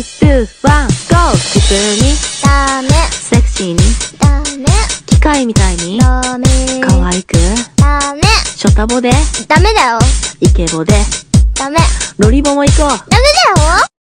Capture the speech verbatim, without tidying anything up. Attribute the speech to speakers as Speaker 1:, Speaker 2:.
Speaker 1: ツー、ワン、ゴー。普通に
Speaker 2: ダメ
Speaker 1: セクシーに
Speaker 2: ダメ
Speaker 1: 機械みたいに
Speaker 2: ダメ
Speaker 1: 可愛く
Speaker 2: ダメ
Speaker 1: ショタボで
Speaker 2: ダメだよ
Speaker 1: イケボで
Speaker 2: ダメ
Speaker 1: ロリボも行こう。
Speaker 2: ダメだよ